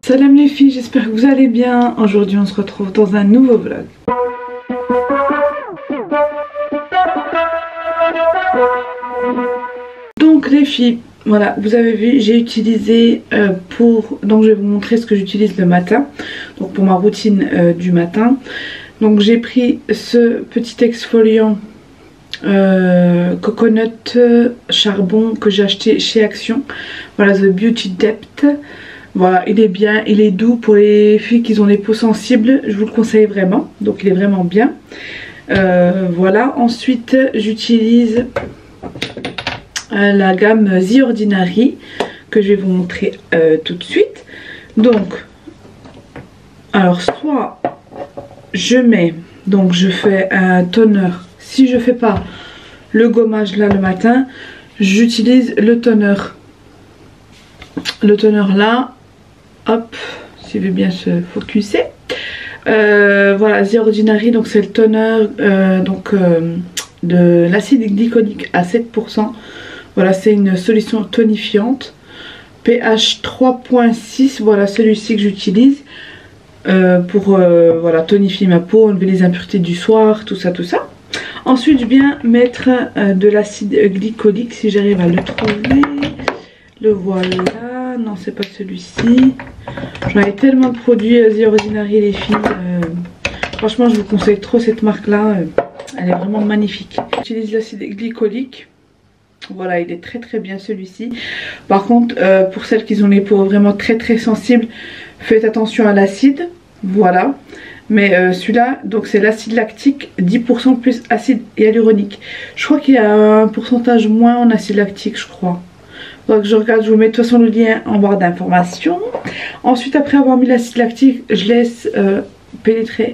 Salam les filles, j'espère que vous allez bien. Aujourd'hui on se retrouve dans un nouveau vlog. Donc les filles, voilà, vous avez vu, j'ai utilisé donc je vais vous montrer ce que j'utilise le matin. Donc pour ma routine du matin. Donc j'ai pris ce petit exfoliant coconut charbon que j'ai acheté chez Action. Voilà, The Beauty Depth. Voilà, il est bien, il est doux pour les filles qui ont des peaux sensibles, je vous le conseille vraiment, donc il est vraiment bien. Voilà, ensuite j'utilise la gamme The Ordinary que je vais vous montrer tout de suite. Donc, alors soit je mets, donc je fais un toner, si je fais pas le gommage là le matin, j'utilise le toner. Le toner là, hop, s'il veut bien se focuser. Voilà, The Ordinary, donc c'est le toner de l'acide glycolique à 7%. Voilà, c'est une solution tonifiante. pH 3.6, voilà celui-ci que j'utilise pour voilà, tonifier ma peau, enlever les impuretés du soir, tout ça, tout ça. Ensuite, je viens mettre de l'acide glycolique, si j'arrive à le trouver. Le voilà, non c'est pas celui-ci. J'en ai tellement de produits The Ordinary les filles. Franchement je vous conseille trop cette marque là, elle est vraiment magnifique. J'utilise l'acide glycolique. Voilà, il est très très bien celui-ci. Par contre pour celles qui ont les peaux vraiment très sensibles, faites attention à l'acide. Voilà. Mais celui-là, donc c'est l'acide lactique, 10% plus acide hyaluronique. Je crois qu'il y a un pourcentage moins en acide lactique, je crois. Donc je regarde, je vous mets de toute façon le lien en barre d'informations. Ensuite, après avoir mis l'acide lactique, je laisse pénétrer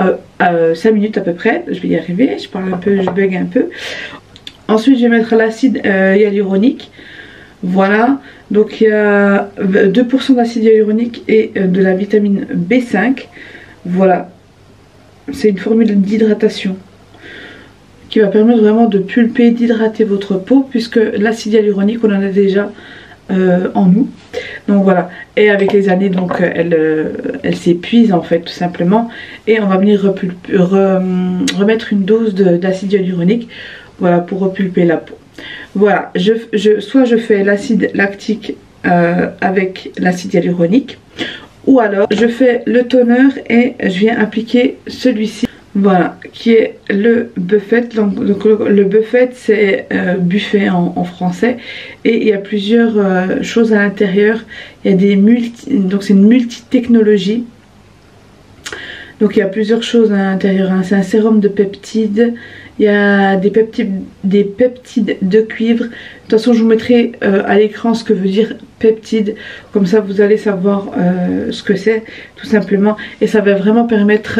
5 minutes à peu près. Je vais y arriver, je parle un peu, je bug un peu. Ensuite, je vais mettre l'acide hyaluronique. Voilà, donc il y a 2% d'acide hyaluronique et de la vitamine B5. Voilà, c'est une formule d'hydratation qui va permettre vraiment de pulper, d'hydrater votre peau, puisque l'acide hyaluronique on en a déjà en nous. Donc voilà, et avec les années donc elle s'épuise en fait tout simplement, et on va venir remettre une dose d'acide hyaluronique, voilà, pour repulper la peau. Voilà, soit je fais l'acide lactique avec l'acide hyaluronique, ou alors je fais le toner et je viens appliquer celui-ci. Voilà, qui est le buffet. Donc le buffet c'est buffet en français, et il y a plusieurs choses à l'intérieur. Il y a donc c'est une multi-technologie. Donc il y a plusieurs choses à l'intérieur, hein. C'est un sérum de peptides. Il y a des peptides de cuivre. De toute façon je vous mettrai à l'écran ce que veut dire peptide. Comme ça vous allez savoir ce que c'est tout simplement. Et ça va vraiment permettre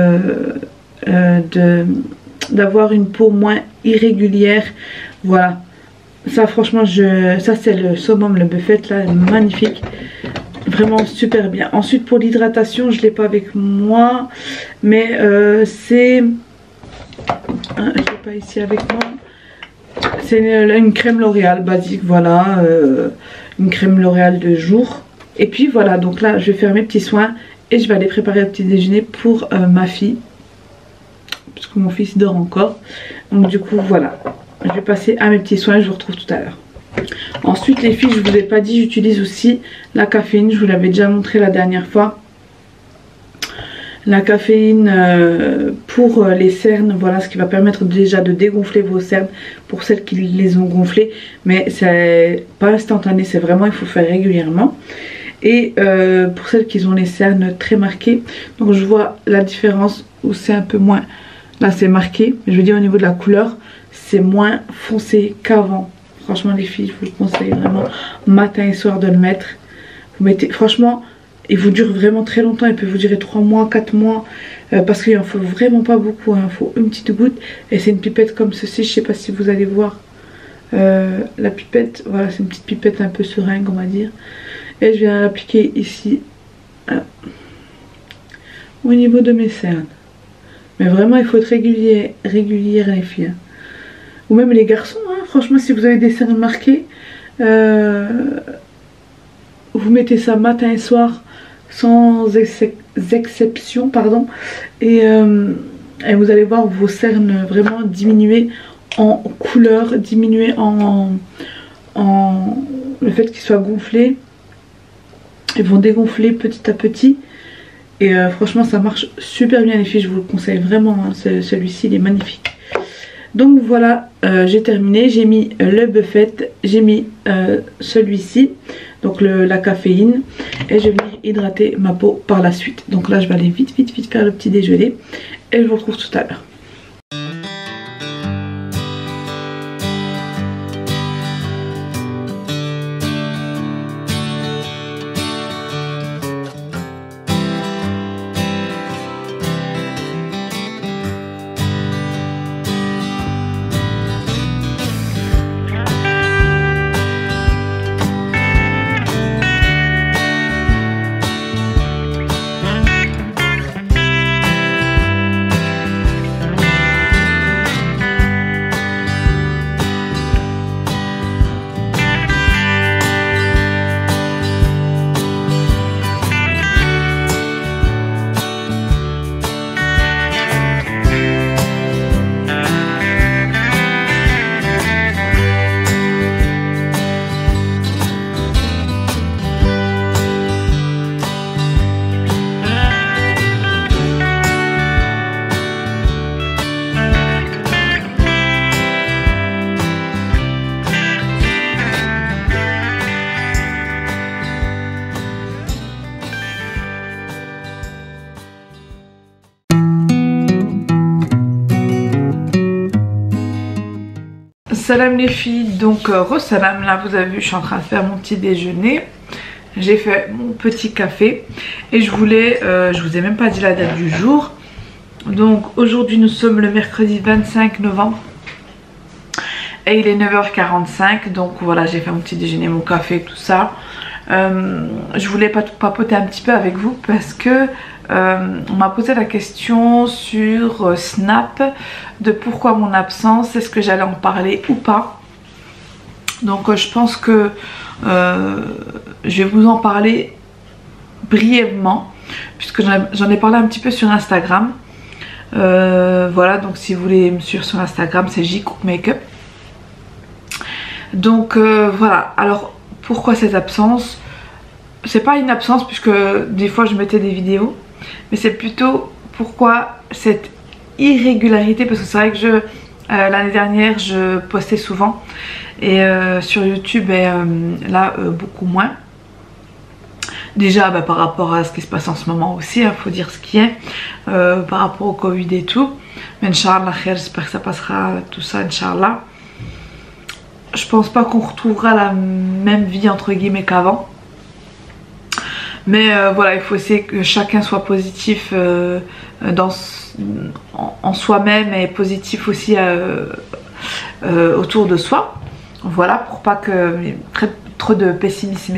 d'avoir une peau moins irrégulière. Voilà, ça franchement ça c'est le summum, le buffet là, magnifique, vraiment super bien. Ensuite pour l'hydratation, je l'ai pas avec moi, mais c'est je l'ai pas ici avec moi, c'est une crème L'Oréal basique. Voilà, une crème L'Oréal de jour. Et puis voilà, donc là je vais faire mes petits soins et je vais aller préparer le petit déjeuner pour ma fille, parce que mon fils dort encore. Donc du coup voilà, je vais passer à mes petits soins et je vous retrouve tout à l'heure. Ensuite les filles, je vous ai pas dit, j'utilise aussi la caféine. Je vous l'avais déjà montré la dernière fois. La caféine pour les cernes, voilà, ce qui va permettre déjà de dégonfler vos cernes pour celles qui les ont gonflées. Mais c'est pas instantané, c'est vraiment, il faut faire régulièrement. Et pour celles qui ont les cernes très marquées, donc je vois la différence où c'est un peu moins, là c'est marqué, mais je veux dire au niveau de la couleur, c'est moins foncé qu'avant. Franchement les filles, je vous conseille vraiment matin et soir de le mettre. Vous mettez, franchement, il vous dure vraiment très longtemps, il peut vous durer 3 mois, 4 mois, parce qu'il en faut vraiment pas beaucoup, hein. Il faut une petite goutte, et c'est une pipette comme ceci, je sais pas si vous allez voir la pipette, voilà, c'est une petite pipette un peu seringue on va dire. Et je viens l'appliquer ici, au niveau de mes cernes. Mais vraiment il faut être régulière les filles, hein. Ou même les garçons, hein. Franchement si vous avez des cernes marquées, vous mettez ça matin et soir sans exception, pardon. Et vous allez voir vos cernes vraiment diminuer en couleur, diminuer en le fait qu'ils soient gonflés. Ils vont dégonfler petit à petit. Et franchement ça marche super bien les filles, je vous le conseille vraiment, hein. Celui-ci il est magnifique. Donc voilà, j'ai terminé, j'ai mis le buffet, j'ai mis celui-ci, donc la caféine, et je vais venir hydrater ma peau par la suite. Donc là je vais aller vite faire le petit déjeuner et je vous retrouve tout à l'heure. Salam les filles, donc re-salam, là vous avez vu je suis en train de faire mon petit déjeuner. J'ai fait mon petit café et je vous ai même pas dit la date du jour. Donc aujourd'hui nous sommes le mercredi 25 novembre et il est 9h45. Donc voilà, j'ai fait mon petit déjeuner, mon café, tout ça. Je voulais papoter un petit peu avec vous parce que on m'a posé la question sur Snap de pourquoi mon absence, est-ce que j'allais en parler ou pas. Donc je pense que je vais vous en parler brièvement puisque j'en ai parlé un petit peu sur Instagram. Voilà, donc si vous voulez me suivre sur Instagram, c'est JCook Makeup. Donc voilà, alors pourquoi cette absence? C'est pas une absence puisque des fois je mettais des vidéos, mais c'est plutôt pourquoi cette irrégularité, parce que c'est vrai que l'année dernière je postais souvent et sur YouTube là beaucoup moins. Déjà par rapport à ce qui se passe en ce moment aussi, faut dire ce qui est, par rapport au Covid et tout. Mais Inch'Allah, j'espère que ça passera tout ça, Inch'Allah. Je pense pas qu'on retrouvera la même vie entre guillemets qu'avant. Mais voilà, il faut essayer que chacun soit positif en soi-même et positif aussi autour de soi. Voilà, pour pas que trop de pessimisme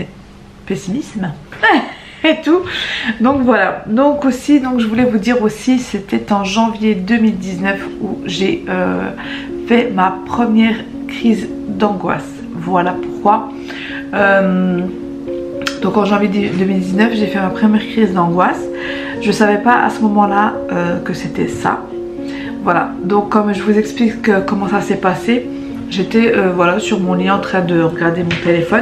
et tout. Donc voilà, donc aussi, donc je voulais vous dire aussi, c'était en janvier 2019 où j'ai fait ma première crise d'angoisse. Voilà pourquoi. Donc en janvier 2019 j'ai fait ma première crise d'angoisse. Je savais pas à ce moment là que c'était ça. Voilà, donc comme je vous explique comment ça s'est passé, j'étais voilà, sur mon lit en train de regarder mon téléphone.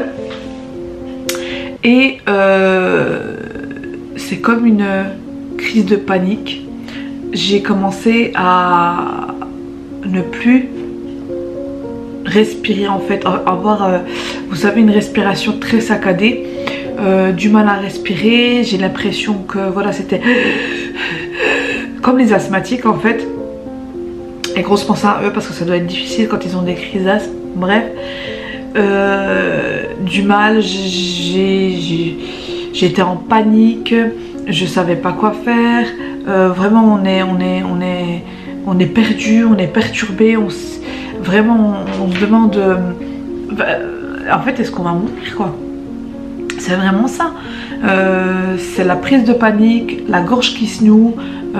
Et c'est comme une crise de panique. J'ai commencé à ne plus respirer en fait, avoir vous savez, une respiration très saccadée, du mal à respirer. J'ai l'impression que voilà, c'était comme les asthmatiques en fait. Et grosse pensée à eux parce que ça doit être difficile quand ils ont des crises d'asthme. Bref, du mal, j'étais en panique, je savais pas quoi faire. Vraiment on est perdu, on est perturbé, vraiment on se demande en fait est-ce qu'on va mourir quoi. C'est vraiment ça. C'est la prise de panique, la gorge qui se noue,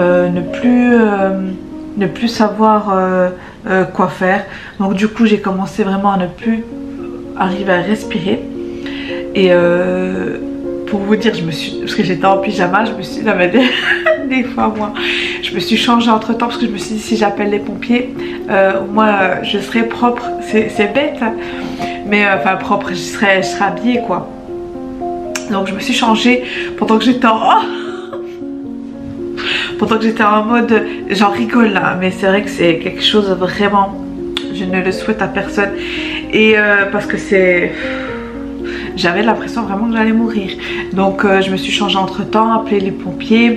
ne plus savoir quoi faire. Donc du coup j'ai commencé vraiment à ne plus arriver à respirer. Et pour vous dire, parce que j'étais en pyjama, je me suis dit, non, mais des fois moi, je me suis changée entre temps parce que je me suis dit si j'appelle les pompiers, au moins je serai propre. C'est bête, hein, mais enfin propre, je serai habillée quoi. Donc je me suis changée pendant que j'étais en mode, j'en rigole là, mais c'est vrai que c'est quelque chose vraiment, je ne le souhaite à personne. Et parce que j'avais l'impression vraiment que j'allais mourir. Donc je me suis changée entre temps, appelé les pompiers.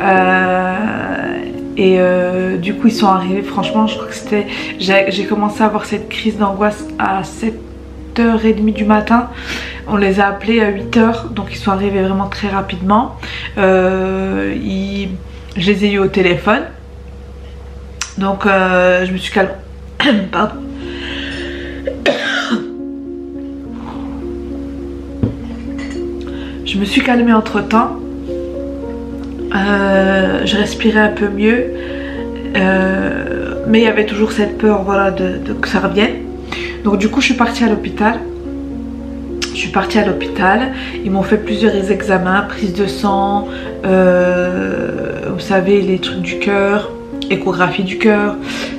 Du coup ils sont arrivés. Franchement je crois que c'était... J'ai commencé à avoir cette crise d'angoisse à 7h30 du matin. On les a appelés à 8h. Donc ils sont arrivés vraiment très rapidement. Je les ai eu au téléphone. Donc je me suis calmée. Pardon. Je me suis calmée entre temps, je respirais un peu mieux, mais il y avait toujours cette peur, voilà, que ça revienne. Donc du coup je suis partie à l'hôpital. Ils m'ont fait plusieurs examens, prise de sang, vous savez les trucs du cœur, échographie du cœur.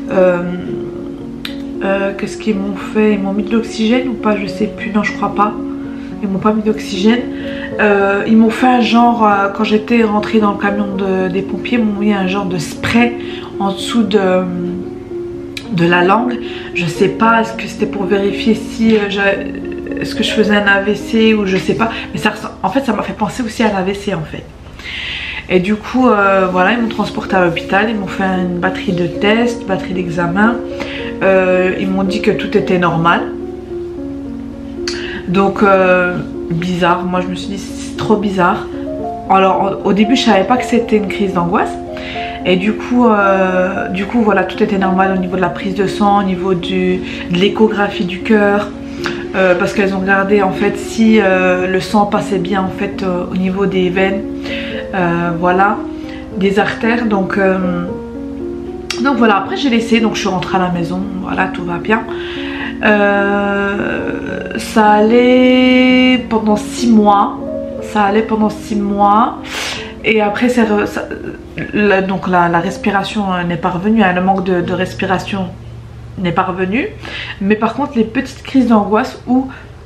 Qu'est-ce qu'ils m'ont fait? Ils m'ont mis de l'oxygène ou pas? Je sais plus, non je crois pas. Ils m'ont pas mis d'oxygène. Ils m'ont fait un genre, quand j'étais rentrée dans le camion des pompiers, ils m'ont mis un genre de spray en dessous de la langue. Je sais pas, est-ce que c'était pour vérifier si est-ce que je faisais un AVC ou je sais pas. Mais ça, en fait ça m'a fait penser aussi à l'AVC en fait. Et du coup voilà, ils m'ont transporté à l'hôpital, ils m'ont fait une batterie de tests, batterie d'examens. Ils m'ont dit que tout était normal. Donc bizarre, moi je me suis dit c'est trop bizarre. Alors au début je savais pas que c'était une crise d'angoisse. Et du coup voilà, tout était normal au niveau de la prise de sang, au niveau de l'échographie du cœur. Parce qu'elles ont regardé en fait si le sang passait bien en fait au niveau des veines, voilà, des artères. Donc voilà, après j'ai laissé, donc je suis rentrée à la maison, voilà, tout va bien. Ça allait pendant 6 mois. Et après donc la respiration n'est pas revenue, hein, le manque de respiration n'est pas revenu. Mais par contre les petites crises d'angoisse où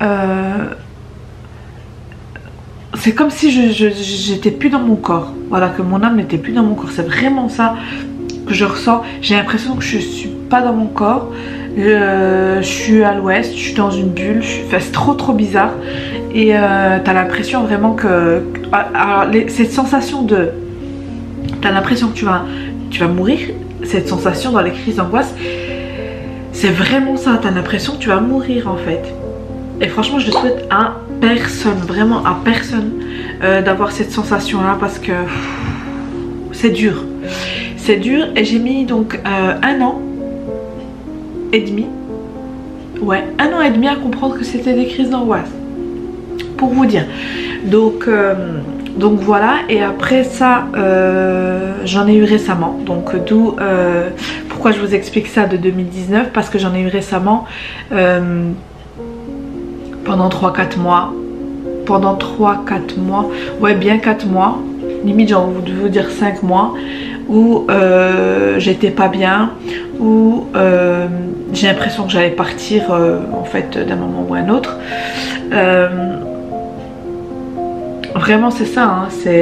c'est comme si j'étais plus dans mon corps. Voilà, que mon âme n'était plus dans mon corps. C'est vraiment ça que je ressens. J'ai l'impression que je suis pas dans mon corps. Je suis à l'ouest, je suis dans une bulle, enfin, c'est trop bizarre. Et t'as l'impression vraiment que... Alors, cette sensation de... T'as l'impression que tu vas mourir. Cette sensation dans les crises d'angoisse, c'est vraiment ça. T'as l'impression que tu vas mourir en fait. Et franchement je le souhaite à personne, vraiment à personne, d'avoir cette sensation là, parce que c'est dur. C'est dur. Et j'ai mis donc 1 an et demi, ouais, 1 an et demi à comprendre que c'était des crises d'angoisse, pour vous dire. Donc voilà. Et après ça j'en ai eu récemment, donc d'où pourquoi je vous explique ça de 2019, parce que j'en ai eu récemment pendant 3-4 mois, ouais, bien 4 mois, limite j'ai envie de vous dire 5 mois, où j'étais pas bien, où j'ai l'impression que j'allais partir en fait d'un moment ou un autre. Vraiment c'est ça, hein, c'est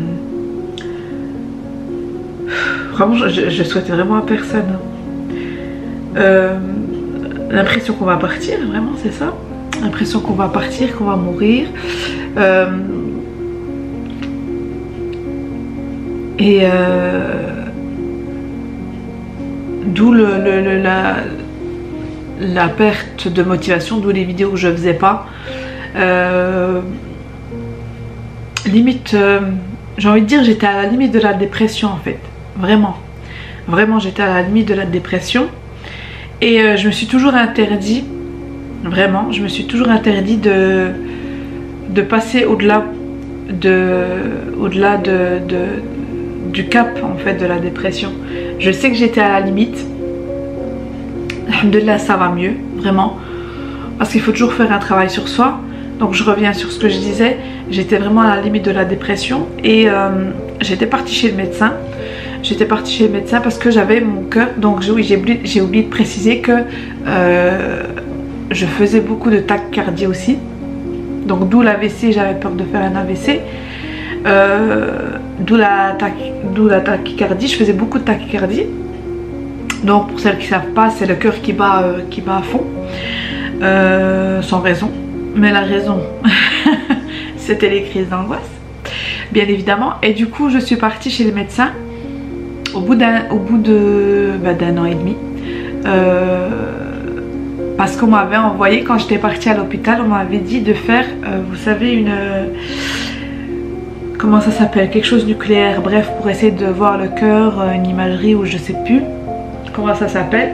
vraiment je souhaite vraiment à personne. L'impression qu'on va partir, vraiment c'est ça. L'impression qu'on va partir, qu'on va mourir. D'où la perte de motivation, d'où les vidéos que je faisais pas. Limite, j'ai envie de dire, j'étais à la limite de la dépression en fait. Vraiment j'étais à la limite de la dépression. Et je me suis toujours interdit, vraiment, je me suis toujours interdit de passer au-delà du cap en fait de la dépression. Je sais que j'étais à la limite. Alhamdoulilah, ça va mieux, vraiment, parce qu'il faut toujours faire un travail sur soi. Donc je reviens sur ce que je disais, j'étais vraiment à la limite de la dépression et j'étais partie chez le médecin. J'étais partie chez le médecin parce que j'avais mon cœur, donc oui, j'ai oublié de préciser que je faisais beaucoup de tachycardie aussi. Donc d'où l'AVC, j'avais peur de faire un AVC. D'où la tachycardie, je faisais beaucoup de tachycardie. Donc pour celles qui ne savent pas, c'est le cœur qui bat à fond, sans raison. Mais la raison, c'était les crises d'angoisse, bien évidemment. Et du coup, je suis partie chez le médecin au bout d'un an et demi. Parce qu'on m'avait envoyé, quand j'étais partie à l'hôpital, on m'avait dit de faire, vous savez, comment ça s'appelle, quelque chose nucléaire, bref, pour essayer de voir le cœur, une imagerie ou je sais plus comment ça s'appelle.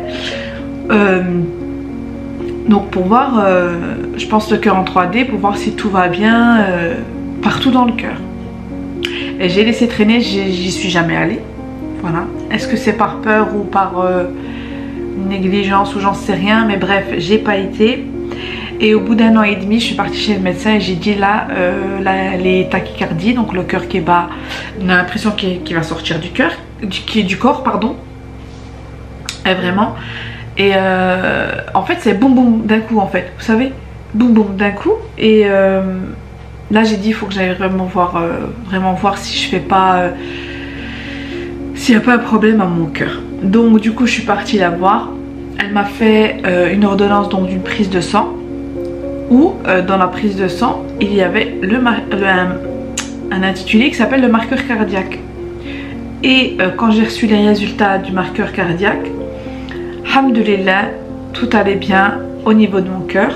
Donc pour voir, je pense le cœur en 3D, pour voir si tout va bien partout dans le cœur. Et j'ai laissé traîner, j'y suis jamais allée. Voilà. Est-ce que c'est par peur ou par négligence ou j'en sais rien, mais bref, j'ai pas été. Et au bout d'un an et demi, je suis partie chez le médecin et j'ai dit là, les tachycardies, donc le cœur qui bat, on a l'impression qu'il va sortir du cœur, du corps, pardon. Et vraiment. Et en fait, c'est boum boum d'un coup, en fait, vous savez, boum boum d'un coup. Et là, j'ai dit, il faut que j'aille vraiment voir si je fais pas, s'il n'y a pas un problème à mon cœur. Donc du coup, je suis partie la voir. Elle m'a fait une ordonnance, donc d'une prise de sang. Où dans la prise de sang, il y avait un intitulé qui s'appelle le marqueur cardiaque. Et quand j'ai reçu les résultats du marqueur cardiaque, alhamdoulilah, tout allait bien au niveau de mon cœur.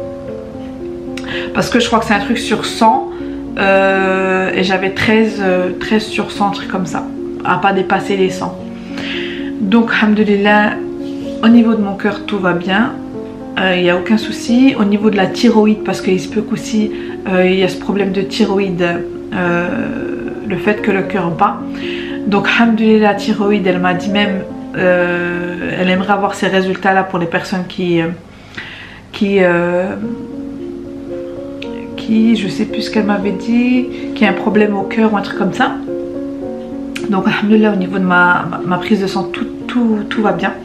Parce que je crois que c'est un truc sur 100 et j'avais 13 sur 100, un truc comme ça, à pas dépasser les 100. Donc alhamdoulilah, au niveau de mon cœur tout va bien. Il n'y a aucun souci. Au niveau de la thyroïde, parce qu'il se peut qu'aussi il y a ce problème de thyroïde, le fait que le cœur bat. Donc alhamdoulilah, la thyroïde, elle m'a dit même elle aimerait avoir ces résultats là pour les personnes qui je sais plus ce qu'elle m'avait dit, qui a un problème au cœur ou un truc comme ça. Donc alhamdoulilah, au niveau de ma prise de sang, tout va bien.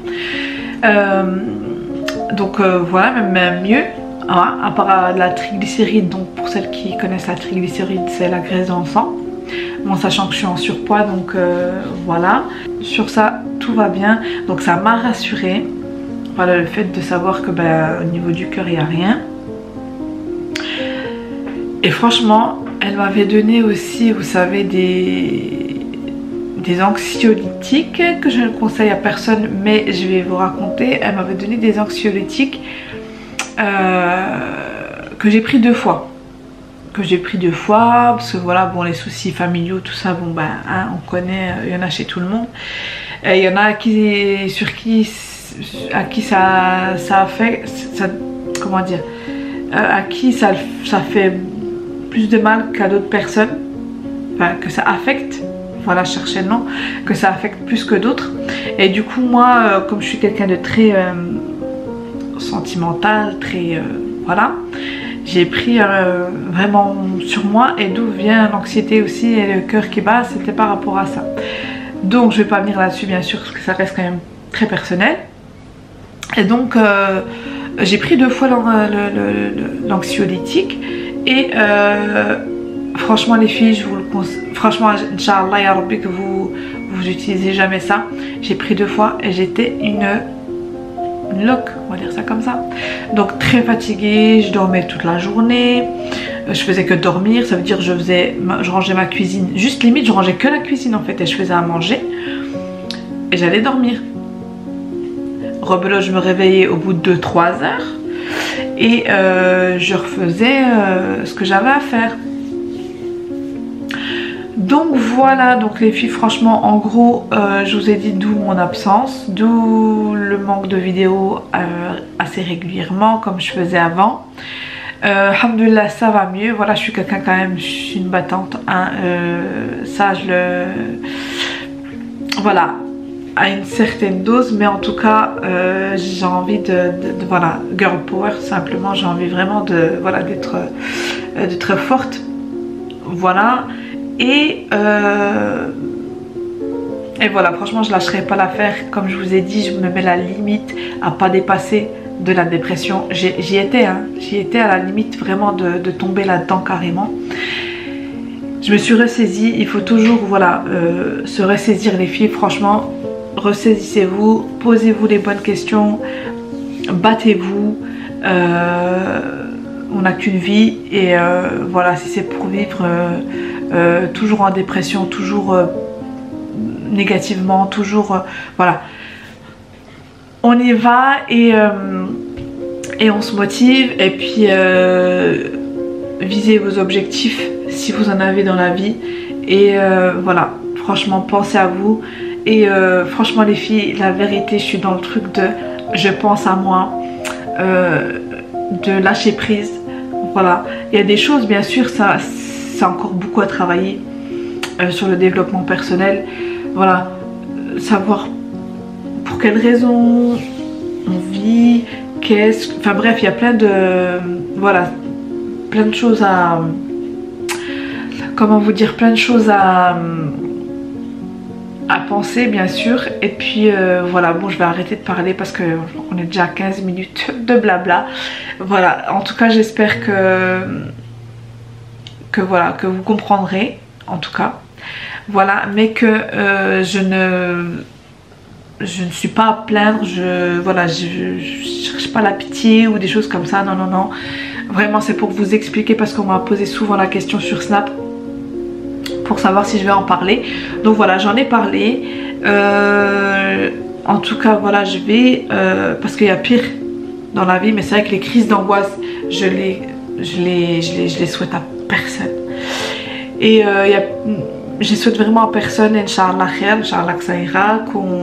Donc voilà, même mieux, hein, à part la triglycéride. Donc pour celles qui connaissent la triglycéride, c'est la graisse dans le sang. Bon, sachant que je suis en surpoids, donc voilà. Sur ça, tout va bien. Donc ça m'a rassurée. Voilà, le fait de savoir que au niveau du cœur, il n'y a rien. Et franchement, elle m'avait donné aussi, vous savez, des anxiolytiques que je ne conseille à personne, mais je vais vous raconter. Elle m'avait donné des anxiolytiques que j'ai pris 2 fois. Parce que voilà, bon, les soucis familiaux, tout ça, bon hein, on connaît, il y en a chez tout le monde. Et il y en a à qui ça affecte, comment dire, à qui ça fait plus de mal qu'à d'autres personnes, enfin que ça affecte. Voilà, je cherchais le nom, que ça affecte plus que d'autres. Et du coup, moi, comme je suis quelqu'un de très sentimental, très voilà, j'ai pris vraiment sur moi. Et d'où vient l'anxiété aussi et le cœur qui bat, c'était par rapport à ça. Donc je vais pas venir là-dessus bien sûr, parce que ça reste quand même très personnel. Et donc j'ai pris 2 fois l'anxiolytique. Et franchement les filles, je vous le conseille. Franchement, Inch'Allah ya Rabbi, que vous utilisez jamais ça. J'ai pris 2 fois et j'étais une loque, on va dire ça comme ça. Donc très fatiguée, je dormais toute la journée. Je faisais que dormir, ça veut dire je rangeais ma cuisine. Juste limite, je rangeais que la cuisine en fait et je faisais à manger. Et j'allais dormir. Rebelote, je me réveillais au bout de 2-3 heures. Et je refaisais ce que j'avais à faire. Donc voilà, donc les filles, franchement, en gros, je vous ai dit d'où mon absence, d'où le manque de vidéos assez régulièrement, comme je faisais avant. Alhamdoulilah, ça va mieux. Voilà, je suis quelqu'un quand même, je suis une battante, hein, ça je le... Voilà, à une certaine dose, mais en tout cas j'ai envie voilà, girl power simplement, j'ai envie vraiment voilà, d'être forte, voilà, et voilà, franchement je lâcherai pas l'affaire. Comme je vous ai dit, je me mets la limite à pas dépasser de la dépression. J'y étais, hein, j'y étais à la limite vraiment de tomber là-dedans carrément. Je me suis ressaisie. Il faut toujours, voilà, se ressaisir les filles, franchement. Ressaisissez-vous, posez-vous les bonnes questions, battez-vous. On n'a qu'une vie et voilà, si c'est pour vivre toujours en dépression, toujours négativement, toujours voilà, on y va et on se motive. Et puis visez vos objectifs si vous en avez dans la vie, et voilà, franchement pensez à vous. Et franchement les filles, la vérité, je suis dans le truc de je pense à moi, de lâcher prise. Voilà, il y a des choses, bien sûr, ça c'est encore beaucoup à travailler sur le développement personnel. Voilà, savoir pour quelles raisons on vit, enfin bref, il y a plein de, voilà, plein de choses à, comment vous dire, plein de choses à penser, bien sûr. Et puis voilà, bon, je vais arrêter de parler parce que on est déjà à 15 minutes de blabla. Voilà, en tout cas j'espère que voilà, que vous comprendrez, en tout cas, voilà, mais que je ne suis pas à plaindre, voilà, je cherche pas la pitié ou des choses comme ça, non non non, vraiment c'est pour vous expliquer, parce qu'on m'a posé souvent la question sur Snap pour savoir si je vais en parler. Donc voilà, j'en ai parlé. En tout cas voilà, je vais parce qu'il y a pire dans la vie, mais c'est vrai que les crises d'angoisse, je les souhaite à personne. Et je souhaite vraiment à personne, Inch'Allah khair, Inch'Allah que ça ira,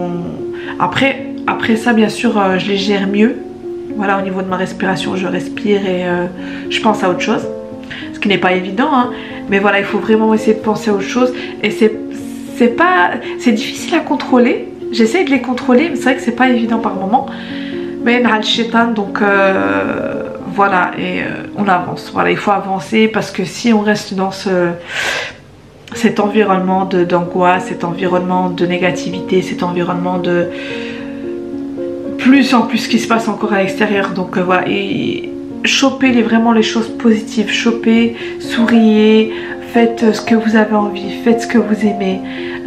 après ça bien sûr je les gère mieux. Voilà, au niveau de ma respiration, je respire et je pense à autre chose, ce qui n'est pas évident, hein. Mais voilà, il faut vraiment essayer de penser à autre chose. Et c'est difficile à contrôler. J'essaie de les contrôler, mais c'est vrai que c'est pas évident par moment. Mais on a le shaitan, donc voilà, et on avance. Voilà, il faut avancer, parce que si on reste dans cet environnement d'angoisse, cet environnement de négativité, cet environnement de plus en plus ce qui se passe encore à l'extérieur, donc voilà, et chopez vraiment les choses positives, chopez, souriez, faites ce que vous avez envie, faites ce que vous aimez,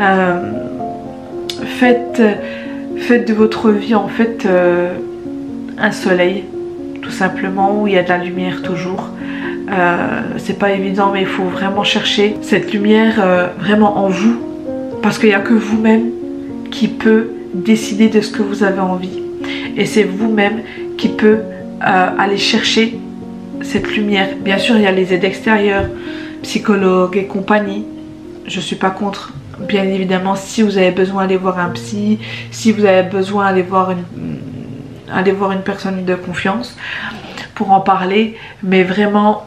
faites de votre vie en fait un soleil, tout simplement, où il y a de la lumière toujours. C'est pas évident, mais il faut vraiment chercher cette lumière vraiment en vous, parce qu'il n'y a que vous-même qui peut décider de ce que vous avez envie, et c'est vous-même qui peut aller chercher cette lumière. Bien sûr il y a les aides extérieures, psychologues et compagnie, je suis pas contre, bien évidemment. Si vous avez besoin d'aller voir un psy, si vous avez besoin d'aller voir une personne de confiance pour en parler, mais vraiment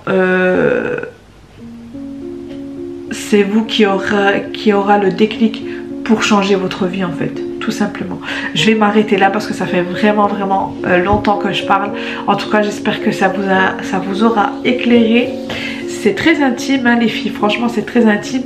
c'est vous qui aura le déclic pour changer votre vie en fait, tout simplement. Je vais m'arrêter là parce que ça fait vraiment longtemps que je parle. En tout cas j'espère que ça vous aura éclairé. C'est très intime, hein, les filles, franchement c'est très intime.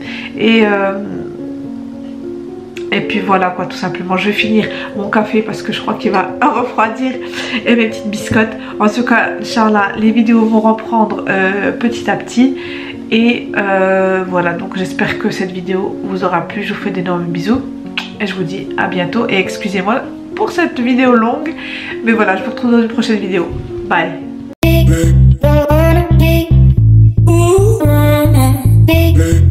Et puis voilà quoi, tout simplement. Je vais finir mon café parce que je crois qu'il va refroidir, et mes petites biscottes. En tout cas, Inch'Allah, les vidéos vont reprendre petit à petit. Et voilà, donc j'espère que cette vidéo vous aura plu. Je vous fais d'énormes bisous et je vous dis à bientôt. Et excusez-moi pour cette vidéo longue, mais voilà, je vous retrouve dans une prochaine vidéo. Bye.